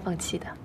放弃的。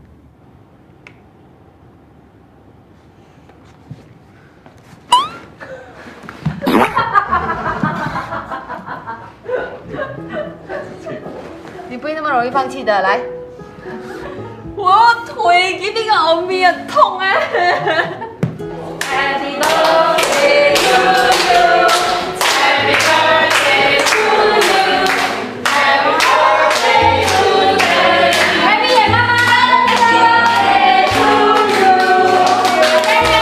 你不会那么容易放弃的，来。我腿一定要后面痛啊！Happy birthday to you, Happy birthday to you, Happy birthday to you, Happy 妈妈 birthday to you, Happy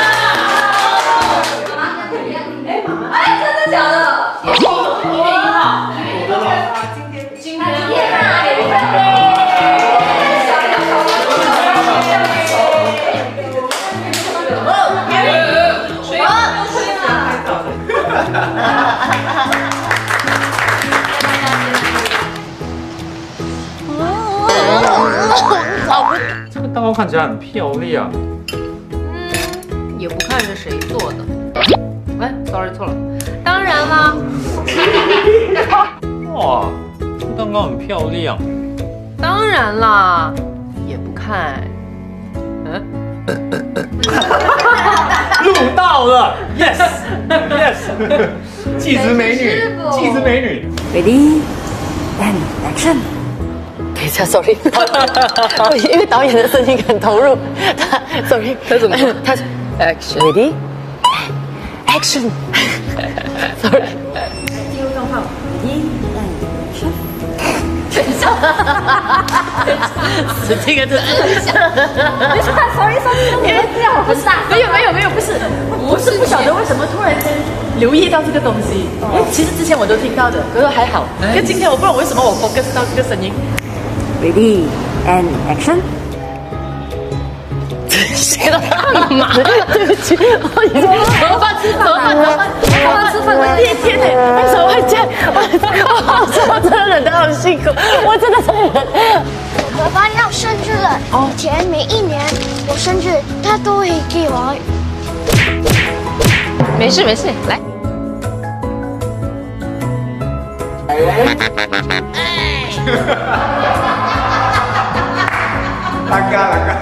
妈妈。哎，真的假的？今天啊， 这个蛋糕看起来很漂亮。 也不看是谁做的。哎，sorry 错了。当然啦。 哇，这个蛋糕很漂亮。 当然啦，也不看。 录到了 ，yes yes， 气质美女，气质美女。 Ready and action。等一下 ，sorry， 因为导演的声音很投入，他 sorry， 他怎么？ 他 action，ready action， sorry。进入状况 ，ready and action。等一下，这个真的很像。等一下 ，sorry， 你们这样不是？没有，不是，我是不晓得为什么突然间留意到这个东西。其实之前我都听到的，可是还好。跟今天我不知道为什么我 focus 到这个声音。Ready and action。谁了？干嘛？对不起，我已经怎么办？吃饭？我第一天呢，为什么会这样？我真的忍得好辛苦，我真的忍。 爸爸要生日了，以前每一年我生日他都会给我。 没事，来。 Laga.